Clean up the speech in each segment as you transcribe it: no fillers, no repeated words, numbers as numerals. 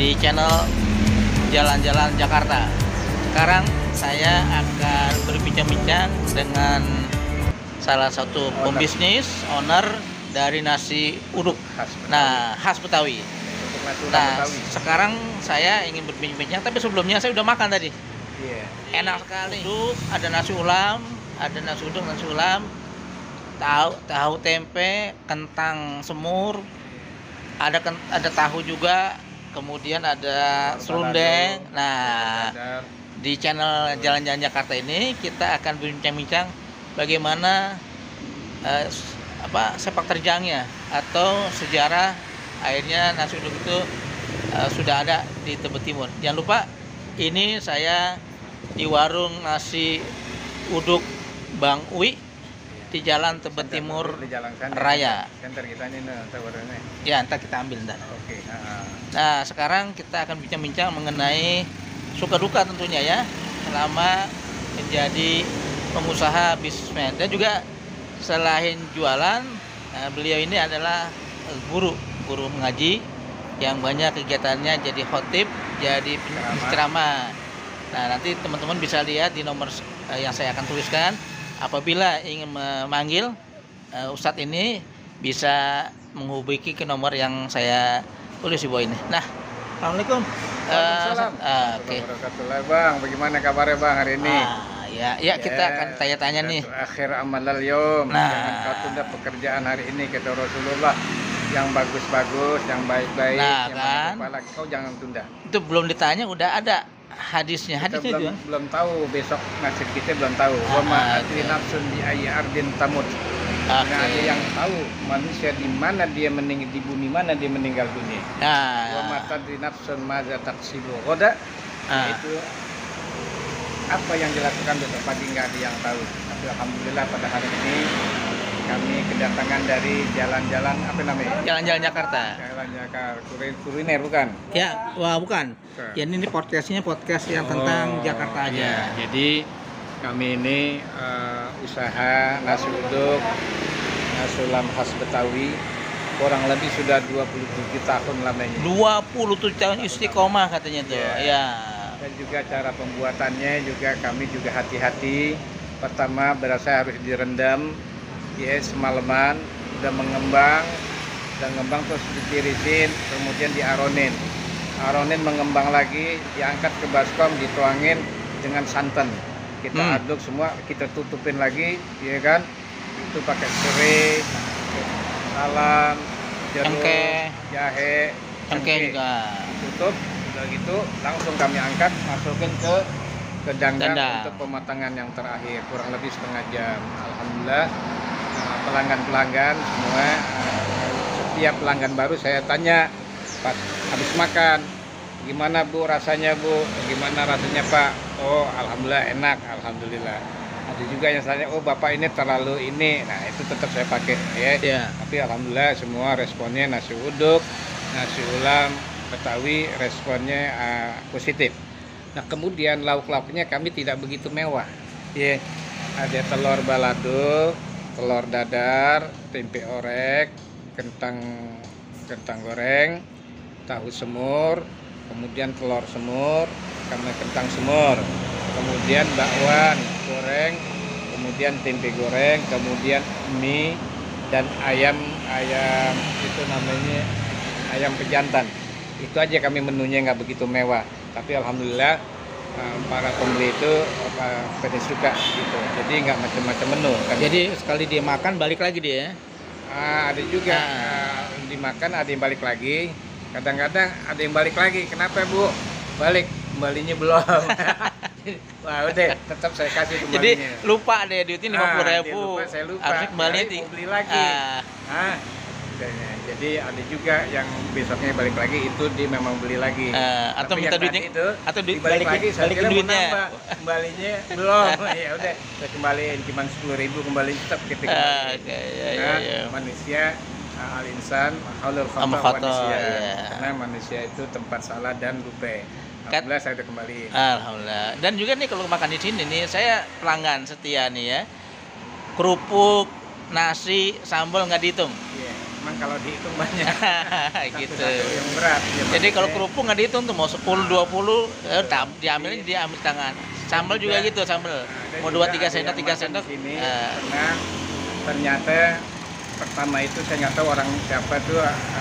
di channel Jalan-Jalan Jakarta. Sekarang saya akan berbincang-bincang dengan salah satu pembisnis, owner dari nasi uduk. Khas Betawi. Nah, sekarang saya ingin berbincang-bincang, tapi sebelumnya saya udah makan tadi. Enak sekali. Uduk, ada nasi ulam, ada nasi uduk, nasi ulam, tahu tempe, kentang semur, ada tahu juga, kemudian ada serundeng. Nah, di channel Jalan-Jalan Jakarta ini kita akan berbincang-bincang bagaimana sepak terjangnya atau sejarah akhirnya nasi uduk itu sudah ada di Tebet Timur. Jangan lupa, ini saya di warung nasi uduk Bang Uwi di Jalan Tebet Timur Raya. Center kita ini warungnya. Ya, ntar kita ambil ntar. Oke. Nah, sekarang kita akan bincang-bincang mengenai suka duka tentunya ya, selama menjadi pengusaha bisnismen. Dan juga selain jualan, beliau ini adalah guru mengaji yang banyak kegiatannya, jadi khotib, jadi penceramah. Nah, nanti teman-teman bisa lihat di nomor yang saya akan tuliskan. Apabila ingin memanggil Ustadz ini, bisa menghubungi ke nomor yang saya tulis di bawah ini. Nah, assalamualaikum. Oke. Bang, bagaimana kabarnya Bang hari ini? Ya, kita akan tanya-tanya nih. Akhir amalal yom. Jangan kau tunda pekerjaan hari ini, kata Rasulullah. Yang bagus-bagus, yang baik-baik, nah, yang kan? kepala kau jangan tunda. Itu belum ditanya, udah ada hadisnya. Hadisnya belum tahu, besok nasib kita belum tahu. Wa ma adri nafsun bi ayyi ardin tamut. Nah, ada yang tahu manusia di mana dia meninggal, di bumi mana dia meninggal dunia. Wa ma tadri nafsun madza taksibu ghadan. Itu apa yang dilakukan besok pagi nggak ada yang tahu. Tapi alhamdulillah pada hari ini kami kedatangan dari jalan-jalan apa namanya? Jalan-Jalan Jakarta. Jalan Jakarta, kuliner bukan? Ya, bukan. Ya, ini podcast yang tentang Jakarta aja. Ya, jadi kami ini usaha nasi uduk, nasi ulam khas Betawi, kurang lebih sudah 27 tahun lamanya. 27 tahun istiqomah katanya tuh. Ya. Dan juga cara pembuatannya juga kami juga hati-hati. Pertama berasa harus direndam, semalaman, udah mengembang terus ditirisin, kemudian diaronin. Aronin mengembang lagi, diangkat ke baskom, dituangin dengan santan. Kita aduk semua, kita tutupin lagi, ya kan? Itu pakai serai, salam, jeruk, jahe, cengkeh juga. Tutup, udah gitu langsung kami angkat, masukin ke dangdang untuk pematangan yang terakhir, kurang lebih setengah jam. Alhamdulillah, pelanggan semua, setiap pelanggan baru saya tanya, Pak, habis makan gimana Bu rasanya Bu, gimana rasanya Pak? Oh alhamdulillah enak, alhamdulillah. Ada juga yang tanya, oh Bapak ini terlalu ini, nah itu tetap saya pakai ya. Tapi alhamdulillah semua responnya nasi uduk, nasi ulam Betawi responnya positif. Nah kemudian lauk-lauknya kami tidak begitu mewah. Ada telur balado, telur dadar, tempe orek, kentang goreng, tahu semur, kemudian telur semur, kentang semur, kemudian bakwan goreng, kemudian tempe goreng, kemudian mie dan ayam itu namanya ayam pejantan. Itu aja kami menunya, nggak begitu mewah, tapi alhamdulillah para pembeli itu pada suka gitu. Jadi nggak macam-macam menu kan. Jadi sekali dia makan balik lagi dia. Ada juga dimakan, ada yang balik lagi. Kadang-kadang ada yang balik lagi. Kenapa Bu? Balik, kembalinya belum. Wah udah, tetap saya kasih kembalinya. Jadi lupa deh duitnya 50.000. Saya lupa. Harusnya kembalinya beli lagi. Jadi ada juga yang besoknya balik lagi, itu dia memang beli lagi. Atau minta duitnya itu, atau balik lagi, balikin duitnya. Kembalinya belum. Ya udah, saya kembaliin cuma 10.000 kembali, tetap kita kembaliin. Manusia al-insan haulul khata manusia. Karena manusia itu tempat salah dan lupa. Alhamdulillah saya udah kembaliin. Alhamdulillah. Dan juga nih kalau makan di sini nih, saya pelanggan setia nih ya. Kerupuk, nasi, sambal nggak dihitung. Emang kalau dihitung banyak. Gitu. Satu-satu yang berat. Ya, Jadi kalau makanya kerupuk nggak dihitung tuh mau 10 20 diambilnya diambil tangan. Sambal juga gitu, sambal. ada Mau juga 2 3 ada sendok, yang 3 makan sendok. di sini, eh, karena ternyata pertama itu saya nggak tahu orang siapa tuh,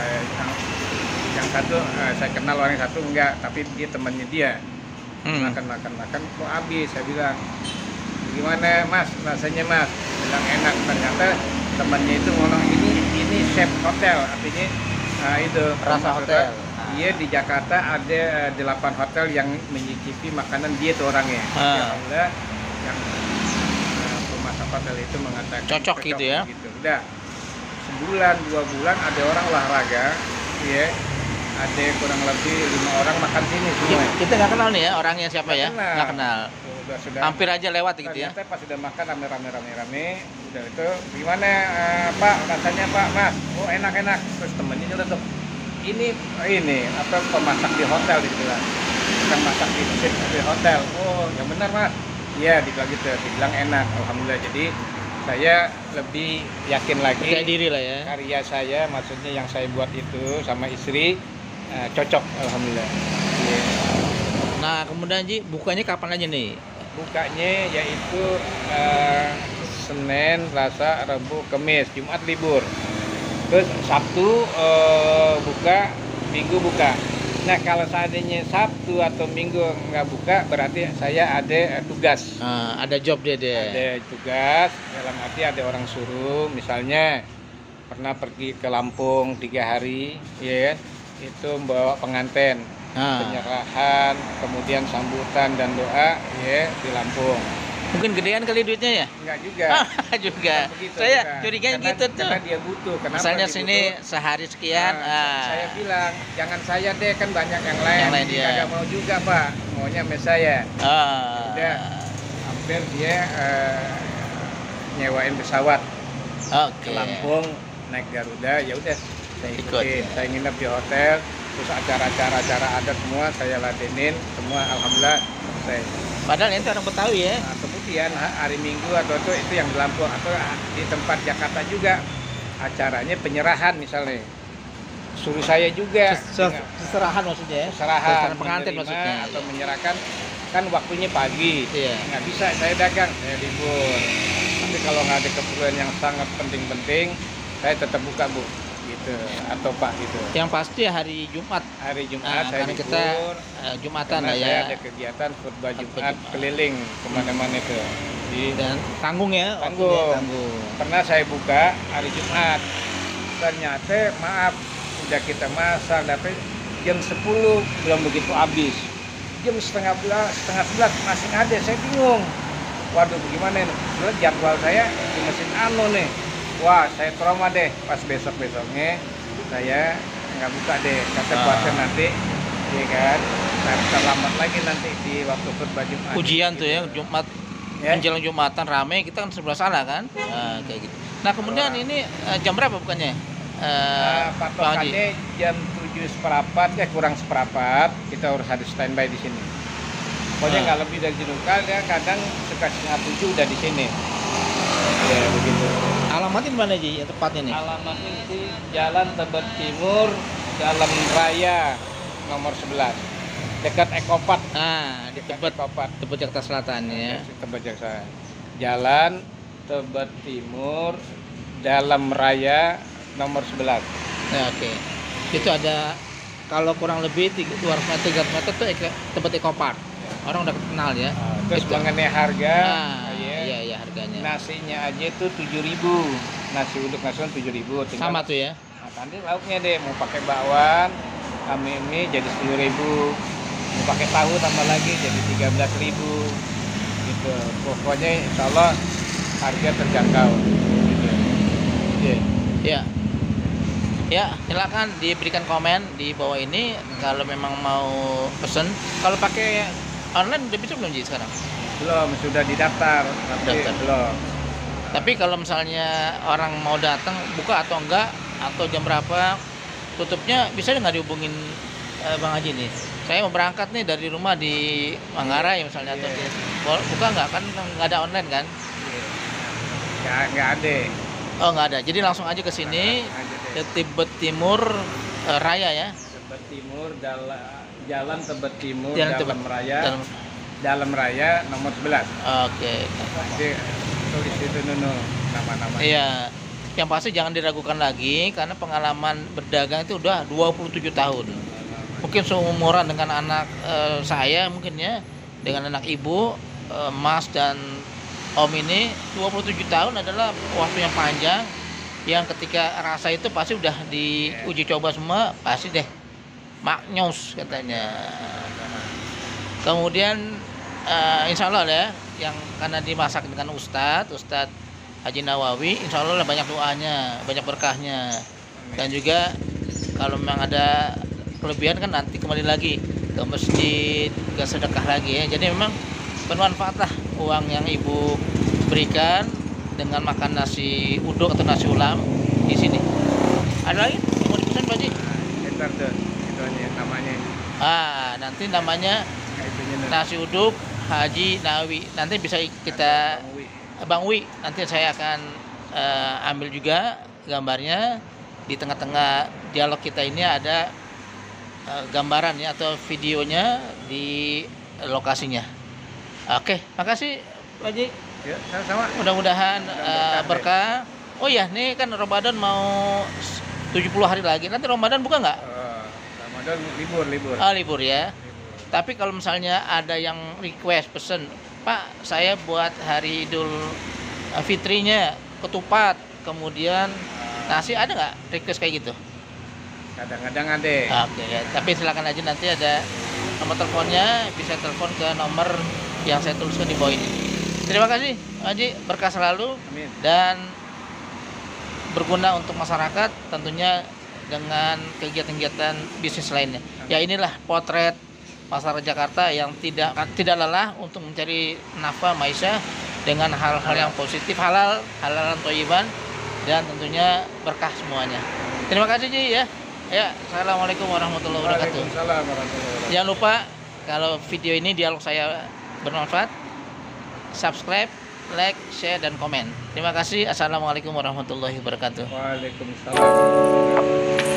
yang satu saya kenal, orang yang satu enggak, tapi dia temannya dia. Makan kok habis. Saya bilang, gimana mas rasanya mas? Bilang enak. Ternyata temannya itu ngomong, ini chef hotel, artinya itu Rasa hotel. Iya, di Jakarta ada 8 hotel yang menyicipi makanan dia tuh orangnya. Alhamdulillah yang pemasak hotel itu mengatakan Cocok gitu ya. Gitu. Udah sebulan 2 bulan ada orang olahraga, ya, ada kurang lebih 5 orang makan sini semua. Kita nggak kenal nih ya orangnya siapa ya? Nggak kenal. Sudah Hampir aja lewat gitu ya. ternyata pas sudah makan rame-rame, udah itu gimana Pak rasanya Pak, Mas? Oh enak-enak. Terus temennya nyeletuk, ini apa pemasak di hotel dibilang, yang masak di hotel. Oh yang benar Mas. Iya dibilang gitu, dibilang enak. Alhamdulillah, jadi saya lebih yakin lagi Percaya diri lah ya. karya saya, maksudnya yang saya buat itu sama istri cocok. Alhamdulillah. Iya. Nah kemudian Ji, bukanya kapan aja nih? Bukanya yaitu Senin, Selasa, Rabu, Kamis, Jumat libur. Terus Sabtu buka, Minggu buka. Nah kalau seandainya Sabtu atau Minggu nggak buka, berarti saya ada tugas. Ada job dia. Ada tugas, dalam arti ada orang suruh. Misalnya pernah pergi ke Lampung 3 hari, ya, itu membawa pengantin. Penyerahan, kemudian sambutan dan doa, ya, di Lampung. Mungkin gedean kali duitnya ya? Enggak juga. Juga. Begitu, Saya bukan. curiganya Karena- gitu tuh. Karena dia butuh. Kenapa Misalnya dia sini butuh? sehari sekian. Saya bilang jangan saya deh, kan banyak yang lain. Yang lain dia. Kagak mau juga Pak, maunya sama saya. Udah hampir dia nyewain pesawat ke Oke. Lampung, naik Garuda, ya udah saya Ikut. ikutin. Saya nginep di hotel, terus acara adat semua saya ladenin semua. Alhamdulillah selesai. Padahal itu orang Betawi ya. Nah, kemudian hari Minggu atau itu yang di Lampung atau di tempat Jakarta juga acaranya penyerahan misalnya, suruh saya juga Seserahan maksudnya ya. serahan Pengantin menerima maksudnya. atau menyerahkan, kan waktunya pagi. Iya. Nggak bisa saya dagang, saya libur. Tapi kalau nggak ada keperluan yang sangat penting-penting, saya tetap buka Bu, gitu, atau Pak gitu. Yang pasti hari Jumat. Hari Jumat saya karena libur. kita Jumatan Karena lah saya ya. ada kegiatan khutbah Khutbah Jumat Jumat. keliling kemana-mana itu. Dan tanggung ya. Tanggung. waktunya tanggung. Pernah saya buka hari Jumat, ternyata maaf, udah kita masak, tapi jam 10 belum begitu habis. Jam setengah 11 masih ada, saya bingung. Waduh bagaimana ini? Soalnya jadwal saya di mesin anu nih. Wah saya trauma deh, pas besok-besoknya saya nggak buka deh, kata puasa nanti, ya kan? Nah, terlambat lagi nanti di waktu khutbah Jumat. Ujian tuh ya Jumat. Ya. Menjelang Jumatan rame, kita kan sebelah sana kan. Kayak gitu. Nah kemudian ini jam berapa bukannya? Bang Haji? Patokannya jam 7:15, kurang seperempat, kita harus ada standby di sini. Pokoknya nggak lebih dari situ. Kadang suka 6:30 udah di sini. Ya begitu. Alamatnya di mana Ji? Yang tepatnya nih? Alamatnya di Jalan Tebet Timur, Dalam Raya nomor 11, dekat Ekopat. Di Dekat Ekopat. Tebet Jakarta Selatan ya. Tebet Jakarta. Jalan Tebet Timur, Dalam Raya nomor 11. Nah, oke. Itu ada kalau kurang lebih 200 meter 300 meter tuh Tebet Eco Park. Orang udah kenal ya. Terus Itu. mengenai harga, Iya harganya. nasinya aja tuh 7.000, nasi uduk nasional 7.000. Sama tuh ya. Nah, nanti lauknya deh mau pakai bakwan, kami ini jadi 10.000, mau pakai tahu tambah lagi jadi 13.000, gitu. Pokoknya insya Allah harga terjangkau. Gitu. Ya. Ya, silakan diberikan komen di bawah ini kalau memang mau pesen. Kalau pakai online udah bisa belum Ji sekarang? Belum, sudah didaftar, tapi Daftar. belum. Tapi kalau misalnya orang mau datang buka atau enggak atau jam berapa tutupnya, bisa nggak dihubungin Bang Haji nih? Saya mau berangkat nih dari rumah di Manggarai misalnya atau buka nggak kan nggak ada online kan? Nggak ada. Oh nggak ada. Jadi langsung aja ke sini. Aja deh. Ke Tebet Timur Raya ya. Tebet Timur, Jalan Tebet Timur, Jalan Dalam Tebet- Raya, Dalam- Dalam Raya nomor 11. Oke. Nanti tulis itu Nunu nama-nama. Iya. Yang pasti jangan diragukan lagi karena pengalaman berdagang itu udah 27 tahun. Mungkin seumuran dengan anak saya mungkin ya, dengan anak ibu, Mas dan Om ini 27 tahun adalah waktu yang panjang yang ketika rasa itu pasti udah diuji coba semua, pasti deh maknyus katanya. Kemudian insya Allah ya, yang karena dimasak dengan Ustadz Haji Nawawi, insya Allah banyak doanya, banyak berkahnya. Dan juga kalau memang ada kelebihan kan nanti kembali lagi ke masjid, ke sedekah lagi ya. Jadi memang bermanfaat lah uang yang ibu berikan dengan makan nasi uduk atau nasi ulam di sini. Ada lagi yang mau dipesan Pak Haji? Ntar tuh, itu aja namanya. Nanti namanya Itunya Nun. nasi uduk Haji Nawawi. Nanti bisa kita Bang Wi, nanti saya akan ambil juga gambarnya. Di tengah-tengah dialog kita ini ada gambaran ya atau videonya di lokasinya. Oke, makasih Pak Haji. Ya, sama-sama. Mudah-mudahan Mudah-mudahan berkah. Oh iya, nih kan Ramadan mau 70 hari lagi. Nanti Ramadan buka nggak? Ramadan libur. Libur ya. Tapi kalau misalnya ada yang request pesen, Pak, saya buat hari Idul Fitrinya ketupat, kemudian nasi, ada nggak request kayak gitu? Kadang-kadang ada. Oke ya, tapi silakan aja, nanti ada nomor teleponnya, bisa telepon ke nomor yang saya tuliskan di bawah ini. Terima kasih Pak Haji, berkah selalu Amin. dan berguna untuk masyarakat tentunya dengan kegiatan-kegiatan bisnis lainnya. Ya inilah potret masyarakat Jakarta yang tidak lelah untuk mencari nafkah maisha dengan hal-hal yang positif, halalan thayyiban, dan tentunya berkah semuanya. Terima kasih Ji ya. Ya, assalamualaikum warahmatullahi wabarakatuh. Waalaikumsalam warahmatullahi wabarakatuh. Jangan lupa kalau video ini dialog saya bermanfaat, subscribe, like, share, dan komen. Terima kasih. Assalamualaikum warahmatullahi wabarakatuh. Waalaikumsalam.